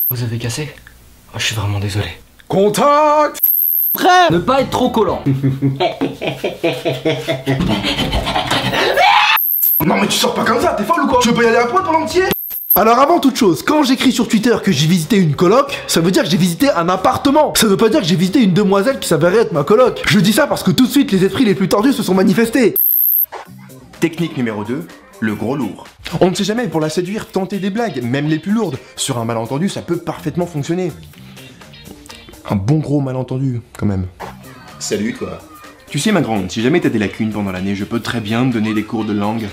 Vous avez cassé? Oh, je suis vraiment désolé. Contact! Frère! Ne pas être trop collant. Non mais tu sors pas comme ça, t'es folle ou quoi? Tu veux pas y aller à poil pendant l'entier? Alors avant toute chose, quand j'écris sur Twitter que j'ai visité une coloc, ça veut dire que j'ai visité un appartement. Ça veut pas dire que j'ai visité une demoiselle qui s'avérait être ma coloc. Je dis ça parce que tout de suite les esprits les plus tordus se sont manifestés. Technique numéro 2, le gros lourd. On ne sait jamais, pour la séduire, tenter des blagues, même les plus lourdes. Sur un malentendu, ça peut parfaitement fonctionner. Un bon gros malentendu, quand même. Salut, toi. Tu sais, ma grande, si jamais t'as des lacunes pendant l'année, je peux très bien te donner des cours de langue.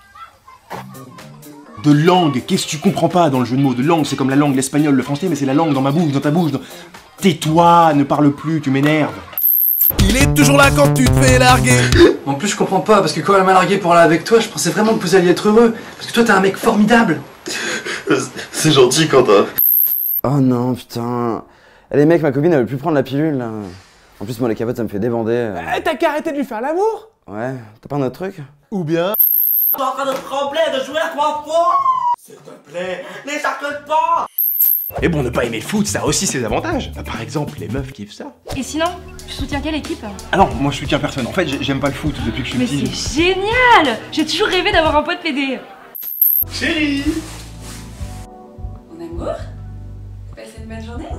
De langue? Qu'est-ce que tu comprends pas dans le jeu de mots? De langue, c'est comme la langue, l'espagnol, le français, mais c'est la langue dans ma bouche, dans ta bouche. Tais-toi, ne parle plus, tu m'énerves. Il est toujours là quand tu te fais larguer. En plus je comprends pas, parce que quand elle m'a largué pour aller avec toi, je pensais vraiment que vous alliez être heureux. Parce que toi t'es un mec formidable. C'est gentil, Quentin. Oh non, putain. Eh, les mecs, ma copine elle veut plus prendre la pilule là. En plus moi les capotes ça me fait débander. T'as qu'à arrêter de lui faire l'amour. Ouais, t'as pas un autre truc? Ou bien... T'es en train de trembler, de jouer à 3 fois. S'il te plaît, n'éjacule pas. Et bon, ne pas aimer le foot, ça a aussi ses avantages. Par exemple, les meufs kiffent ça. Et sinon, tu soutiens quelle équipe? Ah non, moi je soutiens personne. En fait, j'aime pas le foot depuis que je suis Mais petit. c'est génial! J'ai toujours rêvé d'avoir un pote PD. Chérie! Mon amour? T'as passé une bonne journée?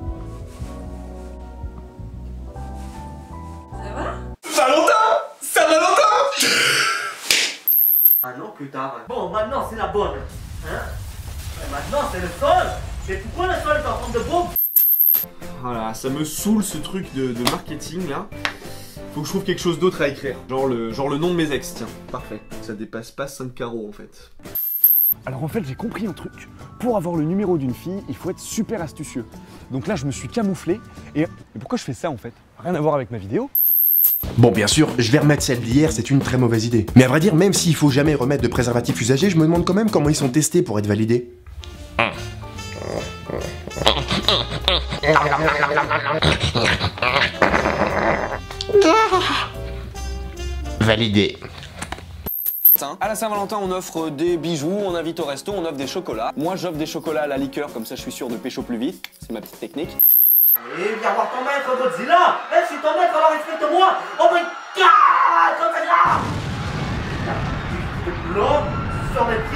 Ça va? Valentin! Saint-Valentin! Un an plus tard. Bon, maintenant c'est la bonne. Hein? Et maintenant c'est le sol. Mais pourquoi le sol est en forme de bombe? Voilà, ça me saoule ce truc de marketing là. Faut que je trouve quelque chose d'autre à écrire. Genre le nom de mes ex, tiens. Parfait. Ça dépasse pas 5 carreaux en fait. Alors en fait j'ai compris un truc. Pour avoir le numéro d'une fille, il faut être super astucieux. Donc là je me suis camouflé et pourquoi je fais ça en fait? Rien à voir avec ma vidéo. Bon, bien sûr, je vais remettre celle d'hier, c'est une très mauvaise idée. Mais à vrai dire, même s'il faut jamais remettre de préservatifs usagés, je me demande quand même comment ils sont testés pour être validés. Validé. À la Saint-Valentin, on offre des bijoux, on invite au resto, on offre des chocolats. Moi, j'offre des chocolats à la liqueur, comme ça je suis sûr de pécho plus vite. C'est ma petite technique. Allez, viens voir ton maître, Godzilla. Eh, je suis ton maître, alors respecte-moi. Oh my god, Godzilla. Tu te bloques sur mes